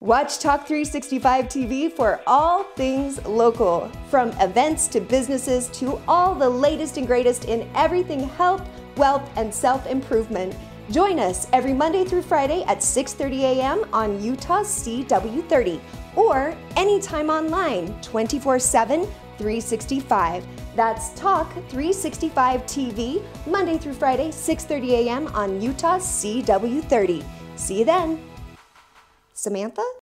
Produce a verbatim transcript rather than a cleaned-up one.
Watch Talk three sixty-five T V for all things local, from events to businesses to all the latest and greatest in everything health, wealth, and self-improvement. Join us every Monday through Friday at six thirty a m on Utah's C W thirty or anytime online twenty-four seven, three sixty-five. That's Talk three sixty-five T V, Monday through Friday, six thirty a m on Utah's C W thirty. See you then. Samantha?